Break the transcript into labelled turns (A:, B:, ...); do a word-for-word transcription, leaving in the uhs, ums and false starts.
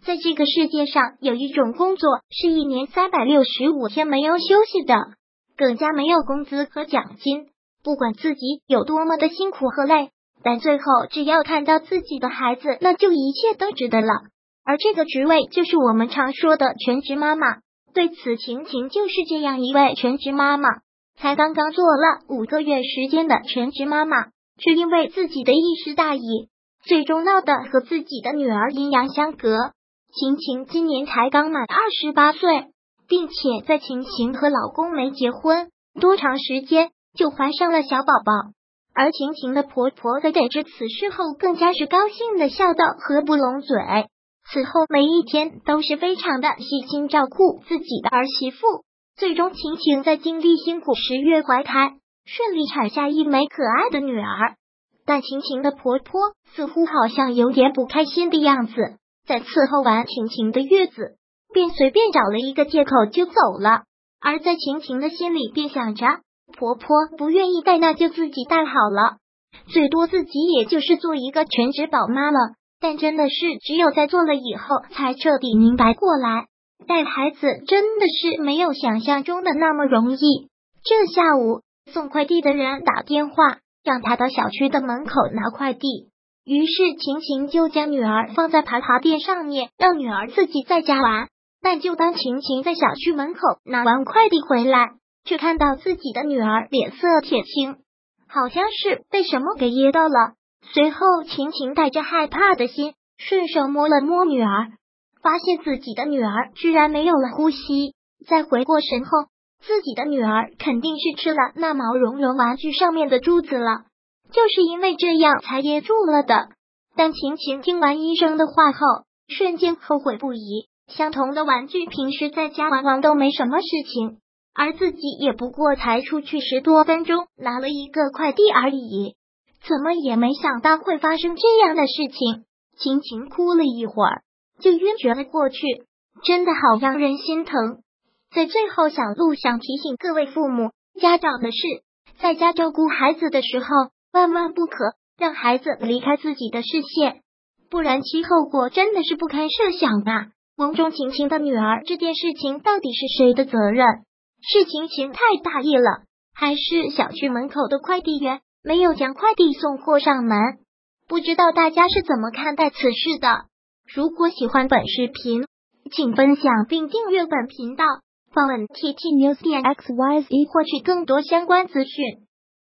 A: 在这个世界上，有一种工作是一年三百六十五天没有休息的，更加没有工资和奖金。不管自己有多么的辛苦和累，但最后只要看到自己的孩子，那就一切都值得了。而这个职位就是我们常说的全职妈妈。对此，晴晴就是这样一位全职妈妈，才刚刚做了五个月时间的全职妈妈，却因为自己的一时大意，最终闹得和自己的女儿阴阳相隔。晴晴今年才刚满二十八岁，并且在晴晴和老公没结婚多长时间就怀上了小宝宝，而晴晴的婆婆在得知此事后，更加是高兴的笑到合不拢嘴。此后每一天都是非常的细心照顾自己的儿媳妇，最终晴晴在经历辛苦十月怀胎，顺利产下一枚可爱的女儿。但晴晴的婆婆似乎好像有点不开心的样子，在伺候完晴晴的月子，便随便找了一个借口就走了。而在晴晴的心里便想着，婆婆不愿意带，那就自己带好了，最多自己也就是做一个全职宝妈了。但真的是只有在做了以后，才彻底明白过来，带孩子真的是没有想象中的那么容易。这下午，送快递的人打电话让他到小区的门口拿快递，于是晴晴就将女儿放在爬爬垫上面，让女儿自己在家玩。但就当晴晴在小区门口拿完快递回来，却看到自己的女儿脸色铁青，好像是被什么给噎到了。随后晴晴带着害怕的心，顺手摸了摸女儿，发现自己的女儿居然没有了呼吸。再回过神后，自己的女儿肯定是吃了那毛茸茸玩具上面的珠子了，就是因为这样才噎住了的。但晴晴听完医生的话后，瞬间后悔不已。相同的玩具平时在家往往都没什么事情，而自己也不过才出去十多分钟拿了一个快递而已，怎么也没想到会发生这样的事情。晴晴哭了一会儿就晕厥了过去，真的好让人心疼。在最后，小鹿想提醒各位父母家长的是，在家照顾孩子的时候，万万不可让孩子离开自己的视线，不然其后果真的是不堪设想啊。梦中晴晴的女儿这件事情到底是谁的责任？是晴晴太大意了，还是小区门口的快递员没有将快递送货上门？不知道大家是怎么看待此事的？如果喜欢本视频，请分享并订阅本频道，访问 T T News 点 X Y Z 获取更多相关资讯。